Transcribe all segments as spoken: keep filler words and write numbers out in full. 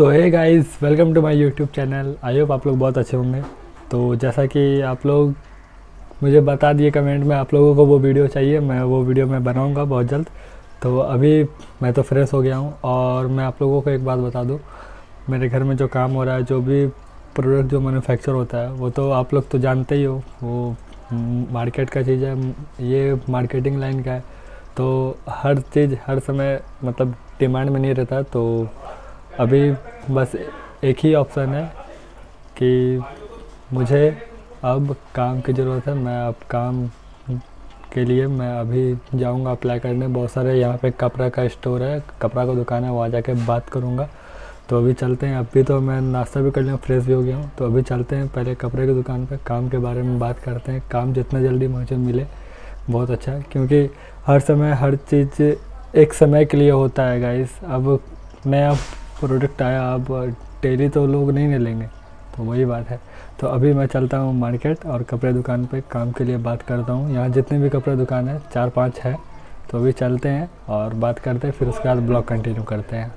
So hey guys, welcome to my YouTube channel. I hope आप लोग बहुत अच्छे होंगे। तो जैसा कि आप लोग मुझे बता दिए कमेंट में, आप लोगों को वो वीडियो चाहिए, मैं वो वीडियो मैं बनाऊंगा बहुत जल्द। तो अभी मैं तो फ्रेश हो गया हूँ और मैं आप लोगों को एक बात बता दूँ, मेरे घर में जो काम हो रहा है, जो भी प्रोडक्ट जो मैन्युफैक्चर होता है, वो तो आप लोग तो जानते ही हो, वो मार्केट का चीज़ है, ये मार्केटिंग लाइन का है। तो हर चीज़ हर समय मतलब डिमांड में नहीं रहता। तो अभी बस एक ही ऑप्शन है कि मुझे अब काम की ज़रूरत है। मैं अब काम के लिए मैं अभी जाऊंगा अप्लाई करने। बहुत सारे यहाँ पे कपड़ा का स्टोर है, कपड़ा का दुकान है, वहाँ जाके बात करूँगा। तो अभी चलते हैं। अभी तो मैं नाश्ता भी कर लिया, फ्रेश भी हो गया हूँ। तो अभी चलते हैं पहले कपड़े की दुकान पे, काम के बारे में बात करते हैं। काम जितना जल्दी मुझे मिले बहुत अच्छा है, क्योंकि हर समय हर चीज़ एक समय के लिए होता है गाइस। अब नया प्रोडक्ट आया, अब डेली तो लोग नहीं ले लेंगे, तो वही बात है। तो अभी मैं चलता हूँ मार्केट और कपड़े दुकान पे काम के लिए बात करता हूँ। यहाँ जितने भी कपड़े दुकान है, चार पांच है। तो अभी चलते हैं और बात करते हैं, फिर उसके बाद ब्लॉग कंटिन्यू करते हैं।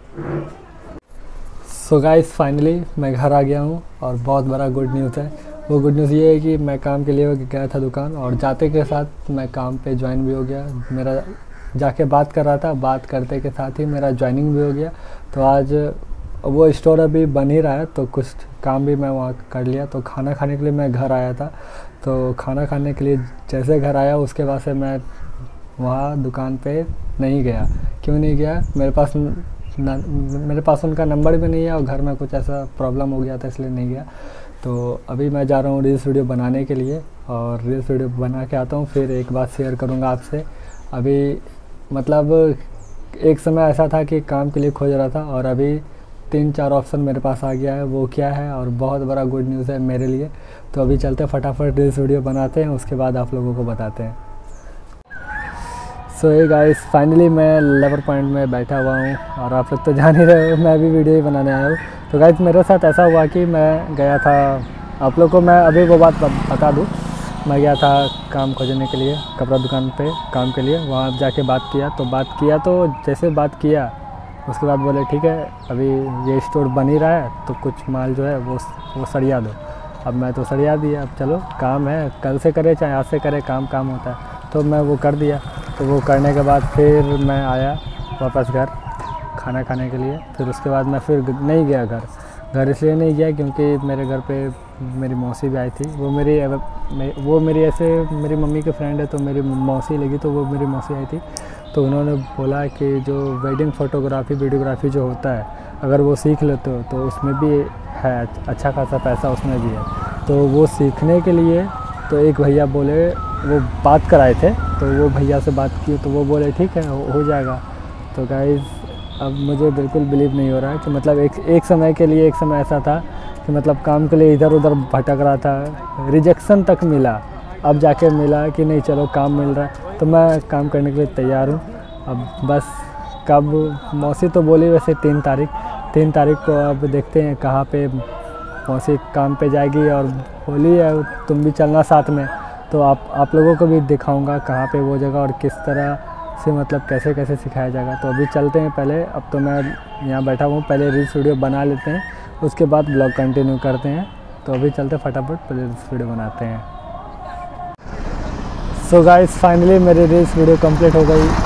सो गाइस, फाइनली मैं घर आ गया हूँ और बहुत बड़ा गुड न्यूज़ है। वो गुड न्यूज़ ये है कि मैं काम के लिए गया था दुकान, और जाते के साथ मैं काम पे ज्वाइन भी हो गया। मेरा जाके बात कर रहा था, बात करते के साथ ही मेरा ज्वाइनिंग भी हो गया। तो आज वो स्टोर अभी बन ही रहा है, तो कुछ काम भी मैं वहाँ कर लिया। तो खाना खाने के लिए मैं घर आया था। तो खाना खाने के लिए जैसे घर आया, उसके बाद से मैं वहाँ दुकान पे नहीं गया। क्यों नहीं गया? मेरे पास न, मेरे पास उनका नंबर भी नहीं है और घर में कुछ ऐसा प्रॉब्लम हो गया था, इसलिए नहीं गया। तो अभी मैं जा रहा हूँ रील्स वीडियो बनाने के लिए, और रील्स वीडियो बना के आता हूँ, फिर एक बात शेयर करूँगा आपसे। अभी मतलब एक समय ऐसा था कि काम के लिए खोज रहा था, और अभी तीन चार ऑप्शन मेरे पास आ गया है। वो क्या है, और बहुत बड़ा गुड न्यूज़ है मेरे लिए। तो अभी चलते फटाफट रील्स वीडियो बनाते हैं, उसके बाद आप लोगों को बताते हैं। सो हे गाइस, फाइनली मैं लेबर पॉइंट में बैठा हुआ हूँ, और आप लोग तो जान ही रहे हो मैं अभी वीडियो ही बनाने आया हूँ। तो गाइस, मेरे साथ ऐसा हुआ कि मैं गया था, आप लोग को मैं अभी वो बात बता दूँ। मैं गया था काम खोजने के लिए कपड़ा दुकान पे काम के लिए। वहाँ जाके बात किया तो बात किया तो जैसे बात किया, उसके बाद बोले ठीक है, अभी ये स्टोर बन ही रहा है, तो कुछ माल जो है वो वो सरिया दो। अब मैं तो सरिया दिया। अब चलो, काम है, कल से करे चाहे आज से करे, काम काम होता है। तो मैं वो कर दिया। तो वो करने के बाद फिर मैं आया वापस घर खाना खाने के लिए। फिर उसके बाद मैं फिर नहीं गया घर। घर इसलिए नहीं गया क्योंकि मेरे घर पे मेरी मौसी भी आई थी। वो मेरी वो मेरी ऐसे मेरी मम्मी के फ्रेंड है, तो मेरी मौसी लगी, तो वो मेरी मौसी आई थी। तो उन्होंने बोला कि जो वेडिंग फ़ोटोग्राफ़ी वीडियोग्राफी जो होता है, अगर वो सीख लेते हो तो उसमें भी है अच्छा खासा पैसा, उसमें भी है। तो वो सीखने के लिए तो एक भैया बोले, वो बात कराए थे, तो वो भैया से बात की तो वो बोले ठीक है, हो, हो जाएगा। तो गाइस, अब मुझे बिल्कुल बिलीव नहीं हो रहा है कि मतलब एक एक समय के लिए एक समय ऐसा था कि मतलब काम के लिए इधर उधर भटक रहा था, रिजेक्शन तक मिला, अब जाके मिला कि नहीं चलो काम मिल रहा है, तो मैं काम करने के लिए तैयार हूँ। अब बस कब, मौसी तो बोली वैसे तीन तारीख तीन तारीख को, अब देखते हैं कहाँ पे मौसी काम पे जाएगी। और होली है, तुम भी चलना साथ में, तो आप आप लोगों को भी दिखाऊंगा कहाँ पे वो जगह और किस तरह से मतलब कैसे कैसे सिखाया जाएगा। तो अभी चलते हैं। पहले अब तो मैं यहाँ बैठा हूँ, पहले रील्स वीडियो बना लेते हैं, उसके बाद ब्लॉग कंटिन्यू करते हैं। तो अभी चलते फटाफट पहले रील्स वीडियो बनाते हैं। सो गाइस, फाइनली मेरी रील्स वीडियो कंप्लीट हो गई।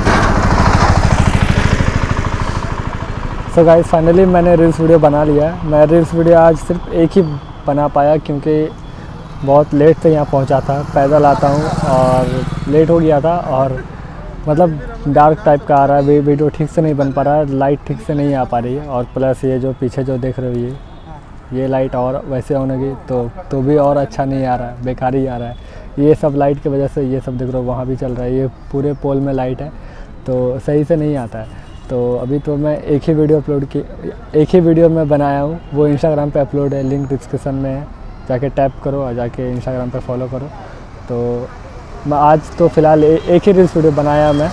सो गाइस, फाइनली मैंने रील्स वीडियो बना लिया। मैं रील्स वीडियो आज सिर्फ एक ही बना पाया क्योंकि बहुत लेट से यहाँ पहुँचा था, पैदल आता हूँ और लेट हो गया था, और मतलब डार्क टाइप का आ रहा है, वीडियो ठीक से नहीं बन पा रहा है, लाइट ठीक से नहीं आ पा रही है। और प्लस ये जो पीछे जो देख रहे हो, ये ये लाइट और वैसे होने की तो तो भी और अच्छा नहीं आ रहा है, बेकार ही आ रहा है। ये सब लाइट की वजह से, ये सब देख रहे हो वहाँ भी चल रहा है, ये पूरे पोल में लाइट है, तो सही से नहीं आता है। तो अभी तो मैं एक ही वीडियो अपलोड की एक ही वीडियो में बनाया हूँ, वो इंस्टाग्राम पे अपलोड है, लिंक डिस्क्रिप्शन में है, जाके टैप करो और जाके इंस्टाग्राम पे फॉलो करो। तो मैं आज तो फ़िलहाल एक ही रील्स वीडियो बनाया मैं।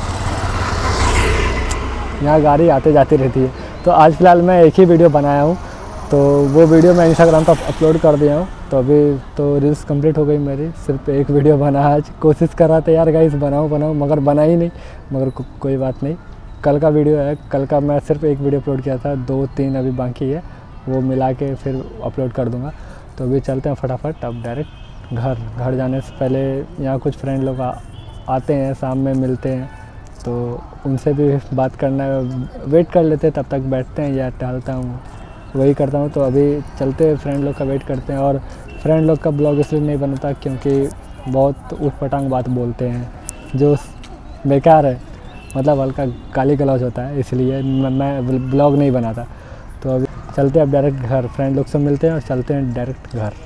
यहाँ गाड़ी आते जाती रहती है, तो आज फ़िलहाल मैं एक ही वीडियो बनाया हूँ, तो वो वीडियो मैं इंस्टाग्राम पर अपलोड कर दिया हूँ। तो अभी तो रील्स कंप्लीट हो गई मेरी, सिर्फ एक वीडियो बना। आज कोशिश कर रहा था यार गाइस बनाऊँ बनाऊँ मगर बना ही नहीं, मगर को, कोई बात नहीं, कल का वीडियो है, कल का मैं सिर्फ एक वीडियो अपलोड किया था, दो तीन अभी बाकी है, वो मिला के फिर अपलोड कर दूँगा। तो अभी चलते हैं फटाफट अब डायरेक्ट घर। घर जाने से पहले यहाँ कुछ फ्रेंड लोग आ, आते हैं, शाम में मिलते हैं, तो उनसे भी बात करना है, वेट कर लेते हैं, तब तक बैठते हैं या टहलता हूँ, वही करता हूँ। तो अभी चलते हैं, फ्रेंड लोग का वेट करते हैं। और फ्रेंड लोग का ब्लॉग इसलिए नहीं बनता क्योंकि बहुत ऊट-पटांग बात बोलते हैं जो बेकार है, मतलब हल्का गाली गलौज होता है, इसलिए मैं ब्लॉग नहीं बनाता। तो अभी चलते हैं अब डायरेक्ट घर, फ्रेंड लोग से मिलते हैं और चलते हैं डायरेक्ट घर।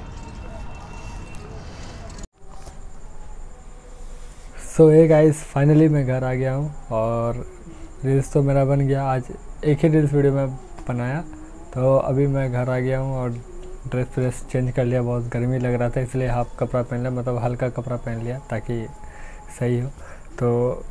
सो हे गाइस, फाइनली मैं घर आ गया हूँ और रील्स तो मेरा बन गया। आज एक ही रील्स वीडियो में बनाया, तो अभी मैं घर आ गया हूँ और ड्रेस व्रेस चेंज कर लिया। बहुत गर्मी लग रहा था इसलिए हाफ कपड़ा पहन लिया, मतलब हल्का कपड़ा पहन लिया ताकि सही हो। तो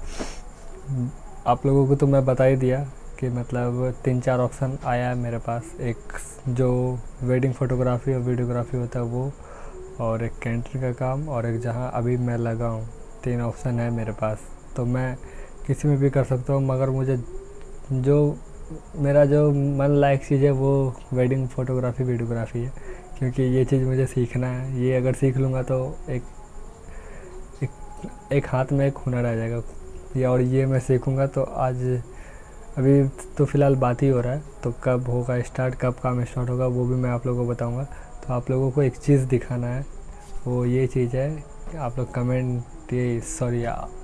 आप लोगों को तो मैं बता ही दिया कि मतलब तीन चार ऑप्शन आया है मेरे पास, एक जो वेडिंग फ़ोटोग्राफी और वीडियोग्राफी होता है वो, और एक कैंटरिंग का काम, और एक जहाँ अभी मैं लगा हूँ। तीन ऑप्शन है मेरे पास, तो मैं किसी में भी कर सकता हूँ, मगर मुझे जो मेरा जो मन लायक चीज़ है वो वेडिंग फ़ोटोग्राफी वीडियोग्राफी है, क्योंकि ये चीज़ मुझे सीखना है। ये अगर सीख लूँगा तो एक एक एक हाथ में एक हुनर आ जाएगा। ये और ये मैं सीखूँगा तो आज अभी तो फ़िलहाल बात ही हो रहा है, तो कब होगा स्टार्ट, कब काम स्टार्ट होगा वो भी मैं आप लोगों को बताऊँगा। तो आप लोगों को एक चीज़ दिखाना है, वो ये चीज़ है कि आप लोग कमेंट ये सॉरी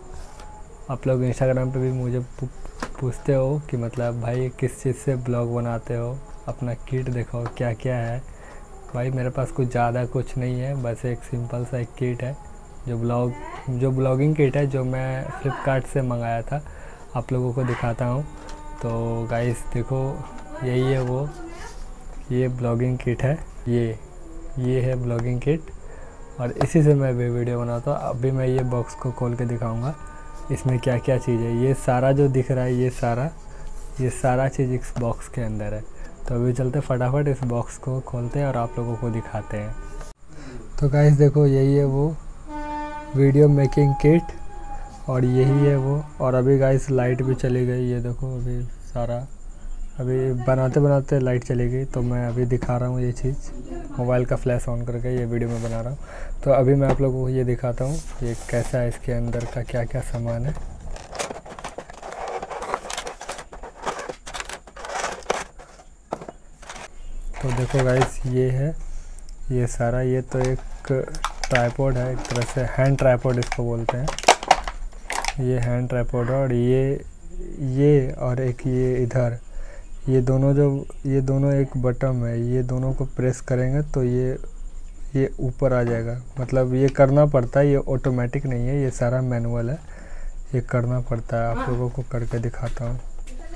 आप लोग इंस्टाग्राम पे भी मुझे पूछते हो कि मतलब भाई किस चीज़ से ब्लॉग बनाते हो, अपना किट दिखाओ क्या क्या है। भाई मेरे पास कुछ ज़्यादा कुछ नहीं है, बस एक सिंपल सा एक किट है जो ब्लॉग जो ब्लॉगिंग किट है, जो मैं फ्लिपकार्ट से मंगाया था, आप लोगों को दिखाता हूँ। तो गाइस देखो, यही है वो, ये ब्लॉगिंग किट है, ये ये है ब्लॉगिंग किट, और इसी से मैं भी वीडियो बनाता हूँ। अभी मैं ये बॉक्स को खोल के दिखाऊंगा इसमें क्या क्या चीज़ है। ये सारा जो दिख रहा है, ये सारा ये सारा चीज़ इस बॉक्स के अंदर है। तो अभी चलते फटाफट इस बॉक्स को खोलते हैं और आप लोगों को दिखाते हैं। तो गाइस देखो, यही है वो वीडियो मेकिंग किट, और यही है वो। और अभी गाइस लाइट भी चली गई, ये देखो अभी सारा अभी बनाते बनाते लाइट चली गई। तो मैं अभी दिखा रहा हूँ ये चीज़, मोबाइल का फ्लैश ऑन करके ये वीडियो में बना रहा हूँ। तो अभी मैं आप लोगों को ये दिखाता हूँ ये कैसा है, इसके अंदर का क्या क्या सामान है। तो देखो गाइस, ये है ये सारा, ये तो एक ट्राइपॉड है, एक तरह से हैंड ट्राइपॉड इसको बोलते हैं। ये हैंड ट्राइपॉड है, और ये ये और एक ये इधर, ये दोनों जो ये दोनों एक बटन है, ये दोनों को प्रेस करेंगे तो ये ये ऊपर आ जाएगा। मतलब ये करना पड़ता है, ये ऑटोमेटिक नहीं है, ये सारा मैनुअल है, ये करना पड़ता है। आप लोगों को करके दिखाता हूँ।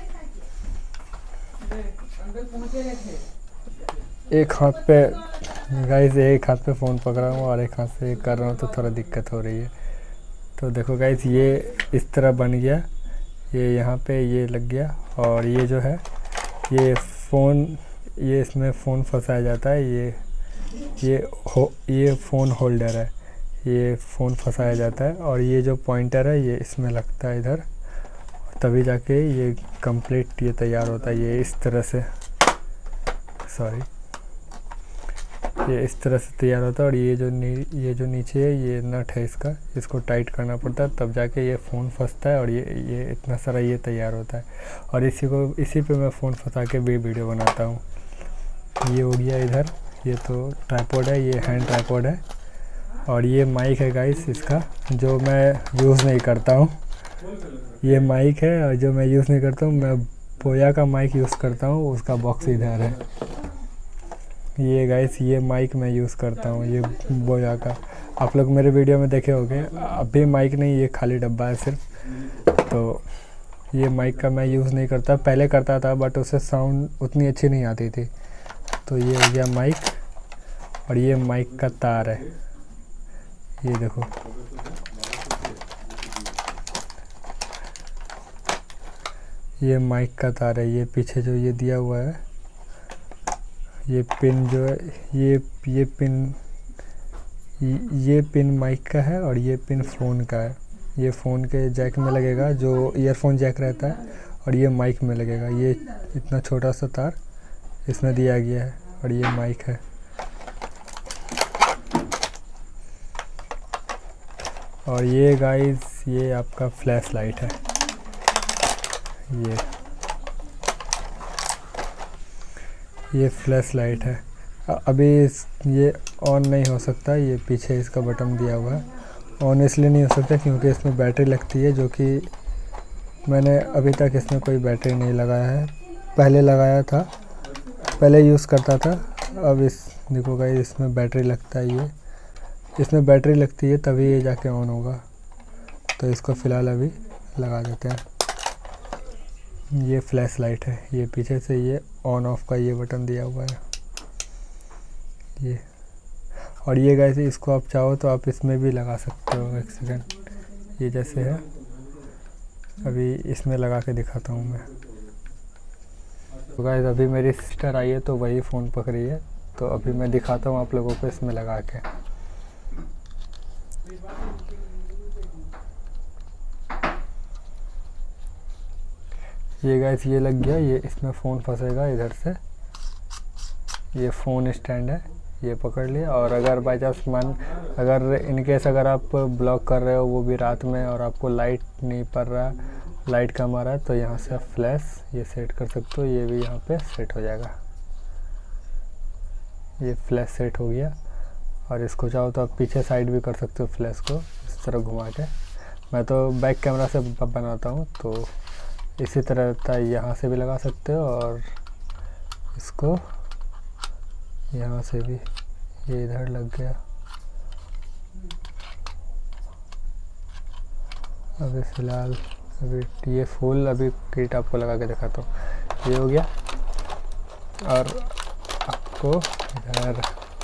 एक हाथ पे गाइस एक हाथ पे फ़ोन पकड़ा हूँ और एक हाथ से कर रहा हूँ, तो थोड़ा दिक्कत हो रही है। तो देखो गाइस, ये इस तरह बन गया, ये यहाँ पे ये लग गया, और ये जो है ये फ़ोन, ये इसमें फ़ोन फंसाया जाता है। ये ये हो ये फ़ोन होल्डर है, ये फ़ोन फंसाया जाता है, और ये जो पॉइंटर है ये इसमें लगता है इधर, तभी जाके ये कंप्लीट ये तैयार होता है। ये इस तरह से सॉरी ये इस तरह से तैयार होता है। और ये जो नी ये जो नीचे है ये नट है इसका, इसको टाइट करना पड़ता है, तब जाके ये फ़ोन फंसता है, और ये ये इतना सारा ये तैयार होता है। और इसी को इसी पे मैं फ़ोन फंसा के भी वीडियो बनाता हूँ। ये हो गया इधर, ये तो ट्राइपॉड है, ये हैंड ट्राइपॉड है। और ये माइक है गाइस इसका, जो मैं यूज़ नहीं करता हूँ। ये माइक है और जो मैं यूज़ नहीं करता हूँ, मैं बोया का माइक यूज़ करता हूँ, उसका बॉक्स इधर है। ये गाइस ये माइक मैं यूज़ करता हूँ, ये बोया का। आप लोग मेरे वीडियो में देखे होंगे, अभी माइक नहीं, ये खाली डब्बा है सिर्फ। तो ये माइक का मैं यूज़ नहीं करता, पहले करता था बट उससे साउंड उतनी अच्छी नहीं आती थी। तो ये हो गया माइक, और ये माइक का तार है, ये देखो। ये माइक का तार है, ये पीछे जो ये दिया हुआ है, ये पिन जो है, ये ये पिन ये पिन माइक का है, और ये पिन फ़ोन का है। ये फ़ोन के जैक में लगेगा, जो ईयरफोन जैक रहता है, और ये माइक में लगेगा। ये इतना छोटा सा तार इसमें दिया गया है और ये माइक है। और ये गाइस ये आपका फ्लैश लाइट है। ये ये फ्लैश लाइट है। अभी इस ये ऑन नहीं हो सकता, ये पीछे इसका बटन दिया हुआ है। ऑन इसलिए नहीं हो सकता क्योंकि इसमें बैटरी लगती है, जो कि मैंने अभी तक इसमें कोई बैटरी नहीं लगाया है। पहले लगाया था, पहले यूज़ करता था। अब इस देखो गाइस इसमें बैटरी लगता है, ये इसमें बैटरी लगती है तभी ये जाके ऑन होगा। तो इसको फ़िलहाल अभी लगा देते हैं। ये फ्लैश लाइट है। ये पीछे से ये ऑन ऑफ का ये बटन दिया हुआ है ये। और ये गाइस इसको आप चाहो तो आप इसमें भी लगा सकते हो। एक सेकंड, ये जैसे है, अभी इसमें लगा के दिखाता हूँ मैं। तो गाइस अभी मेरी सिस्टर आई है तो वही फ़ोन पकड़ी है, तो अभी मैं दिखाता हूँ आप लोगों को इसमें लगा के। ये गाइस ये लग गया। ये इसमें फ़ोन फंसेगा इधर से। ये फ़ोन स्टैंड है, ये पकड़ लिया। और अगर बाई चांस मन अगर इनकेस अगर आप ब्लॉक कर रहे हो वो भी रात में और आपको लाइट नहीं पड़ रहा, लाइट कम आ रहा है, तो यहाँ से आप फ्लैश ये सेट कर सकते हो। ये भी यहाँ पे सेट हो जाएगा। ये फ्लैश सेट हो गया। और इसको चाहो तो आप पीछे साइड भी कर सकते हो फ्लैश को, इस तरह घुमा के। मैं तो बैक कैमरा से बनाता हूँ, तो इसी तरह रहता है। यहाँ से भी लगा सकते हो और इसको यहाँ से भी। ये इधर लग गया। अभी फ़िलहाल अभी ये फुल अभी किट आपको लगा के दिखाता हूँ। ये हो गया। और आपको इधर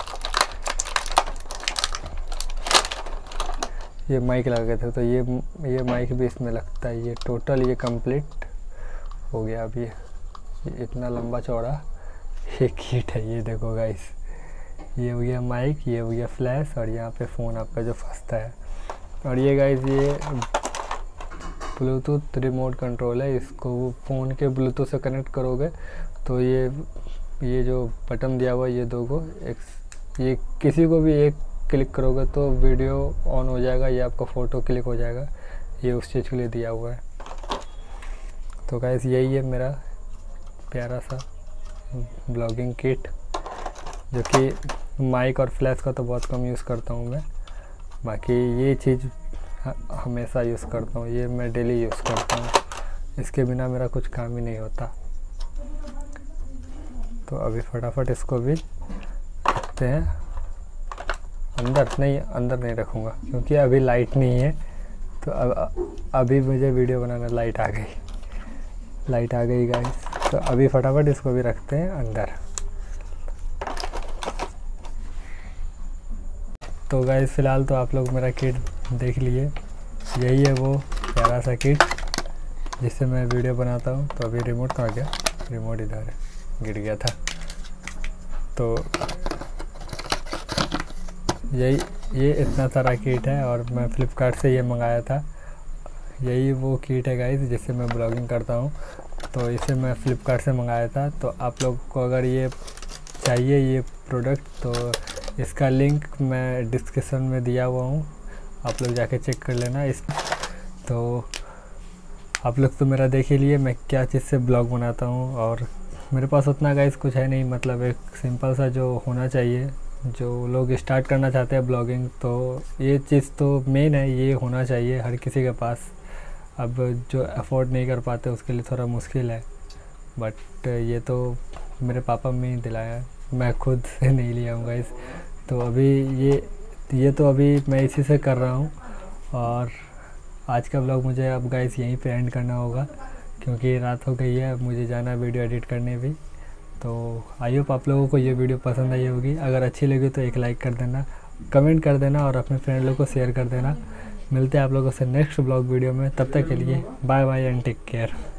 ये माइक लगा के थे, तो ये ये माइक भी इसमें लगता है। ये टोटल ये कंप्लीट हो गया। अब ये, ये इतना लंबा चौड़ा ये किट है। ये देखो गाइस, ये हो गया माइक, ये हो गया फ्लैश, और यहाँ पे फ़ोन आपका जो फंसता है। और ये गाइस ये ब्लूटूथ रिमोट कंट्रोल है। इसको फ़ोन के ब्लूटूथ से कनेक्ट करोगे तो ये ये जो बटन दिया हुआ है ये दो को एक, ये किसी को भी एक क्लिक करोगे तो वीडियो ऑन हो जाएगा, ये आपका फ़ोटो क्लिक हो जाएगा। ये उस चीज़ के लिए दिया हुआ है। तो गाइस यही है मेरा प्यारा सा ब्लॉगिंग किट, जो कि माइक और फ्लैश का तो बहुत कम यूज़ करता हूँ मैं। बाकी ये चीज़ हमेशा यूज़ करता हूँ, ये मैं डेली यूज़ करता हूँ। इसके बिना मेरा कुछ काम ही नहीं होता। तो अभी फटाफट इसको भी रखते हैं अंदर। नहीं, अंदर नहीं रखूँगा क्योंकि अभी लाइट नहीं है। तो अब अभी मुझे वीडियो बनाना, लाइट आ गई, लाइट आ गई गाइस। तो अभी फटाफट इसको भी रखते हैं अंदर। तो गाइस फ़िलहाल तो आप लोग मेरा किट देख लिए। यही है वो प्यारा सा किट जिससे मैं वीडियो बनाता हूँ। तो अभी रिमोट कहाँ गया? रिमोट इधर है, गिर गया था। तो यही ये इतना सारा किट है और मैं फ्लिपकार्ट से ये मंगाया था। यही वो किट है गाइस जिससे मैं ब्लॉगिंग करता हूँ। तो इसे मैं फ़्लिपकार्ट से मंगाया था। तो आप लोग को अगर ये चाहिए ये प्रोडक्ट, तो इसका लिंक मैं डिस्क्रिप्शन में दिया हुआ हूँ, आप लोग जाके चेक कर लेना। इस तो आप लोग तो मेरा देख ही लिए मैं क्या चीज़ से ब्लॉग बनाता हूँ। और मेरे पास उतना गाइस कुछ है नहीं, मतलब एक सिंपल सा जो होना चाहिए, जो लोग स्टार्ट करना चाहते हैं ब्लॉगिंग, तो ये चीज़ तो मेन है, ये होना चाहिए हर किसी के पास। अब जो अफोर्ड नहीं कर पाते उसके लिए थोड़ा मुश्किल है, बट ये तो मेरे पापा में ही दिलाया है, मैं खुद से नहीं लिया हूँ गाइस। तो अभी ये ये तो अभी मैं इसी से कर रहा हूँ। और आज का ब्लॉग मुझे अब गाइस यहीं पे एंड करना होगा क्योंकि रात हो गई है, अब मुझे जाना वीडियो एडिट करने भी। तो आई होप आप लोगों को ये वीडियो पसंद आई होगी। अगर अच्छी लगी तो एक लाइक कर देना, कमेंट कर देना और अपने फ्रेंड लोगों को शेयर कर देना। मिलते हैं आप लोगों से नेक्स्ट ब्लॉग वीडियो में, तब तक के लिए bye bye and take care.